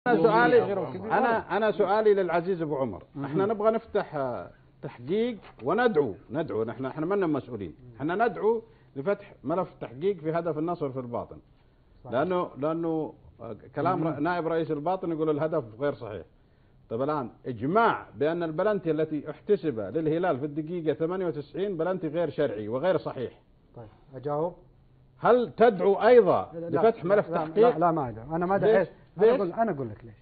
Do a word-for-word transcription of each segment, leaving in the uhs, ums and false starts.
أنا سؤالي أنا أنا سؤالي للعزيز أبو عمر، احنا نبغى نفتح تحقيق وندعو ندعو نحن احنا منا مسؤولين، احنا ندعو لفتح ملف تحقيق في هدف النصر في الباطن. لأنه لأنه كلام نائب رئيس الباطن يقول الهدف غير صحيح. طيب الآن إجماع بأن البلنتي التي احتسب للهلال في الدقيقة ثمانية وتسعين بلنتي غير شرعي وغير صحيح. طيب أجاوب. هل تدعو أيضا لفتح ملف تحقيق؟ لا, لا ما أدعو، أنا ما دعيت. أنا أقول أنا أقول لك ليش.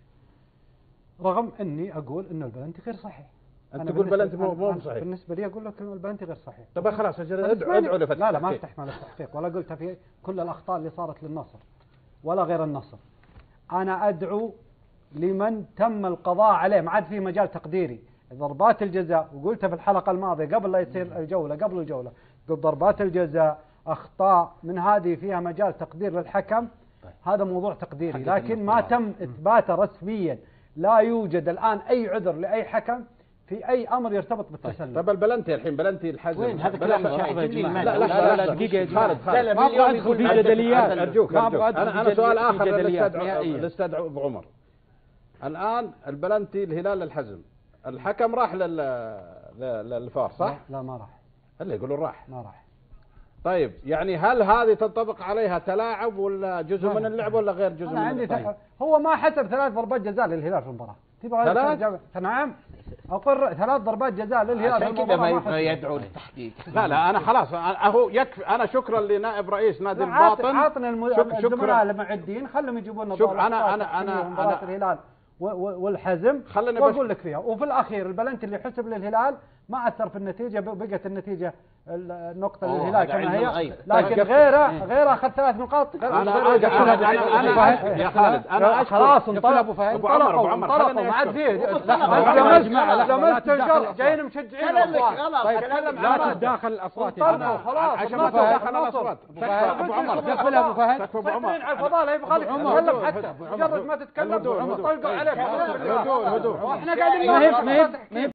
رغم أني أقول أن البلنتي غير صحيح. أنت تقول بلنتي مو مو صحيح. بالنسبة لي أقول لك أن البلنتي غير صحيح. طب خلاص أجل أدعو أدعو لفتح لا لا ما افتح ملف تحقيق، ولا قلت في كل الأخطاء اللي صارت للنصر ولا غير النصر. أنا أدعو لمن تم القضاء عليه، ما عاد فيه مجال تقديري. ضربات الجزاء، وقلتها في الحلقة الماضية قبل لا يصير الجولة قبل الجولة، قلت ضربات الجزاء أخطاء من هذه فيها مجال تقدير للحكم. طيب. هذا موضوع تقديري، لكن ما تم إثباته رسميا. لا يوجد الآن أي عذر لأي حكم في أي أمر يرتبط بالتسلل. طب البلنتي الحين بلنتي الحزم وين هذا كلام شعبي؟ لا لا لا لا دقيقة يا خالد خالد ما ابغى ادخل في جدليات. ارجوك ارجوك انا انا سؤال اخر للاستاذ ابو عمر. الان البلنتي الهلال الحزم، الحكم راح لل للفار صح؟ لا ما راح. اللي يقولوا راح. ما راح. طيب يعني هل هذه تنطبق عليها تلاعب ولا جزء من اللعب ولا غير جزء من عندي طيب. هو ما حسب ثلاث ضربات جزاء للهلال في المباراة. تبغى ثلاث؟ نعم أقر ثلاث ضربات جزاء للهلال. عشان كذا ما يبغى يدعو للتحقيق. لا لا أنا خلاص أهو يكفي. أنا شكرا لنائب رئيس نادي الباطن. عاطنا الزملاء المعدين خلهم يجيبون لنا شكرا. أنا أنا أنا مباراة الهلال والحزم وأقول لك فيها. وفي الأخير البلنتي اللي حسب للهلال ما أثر في النتيجة، بقت النتيجة النقطة للهلال كما هي، لكن غيره غيره أخذ ثلاث نقاط. أنا أنا أنا يا خالد أنا خلاص انطلقوا أبو عمر أبو عمر انطلقوا ما عاد فيه. لمست الجرح جايين مشجعين لا تتداخل الأصوات خلاص عشان ما تتداخل الأصوات. أبو عمر دخل أبو فهد. أبو عمر على الفضاء لا يبغى لك تتكلم حتى مجرد ما تتكلم طلقوا عليك. هدوء هدوء احنا قاعدين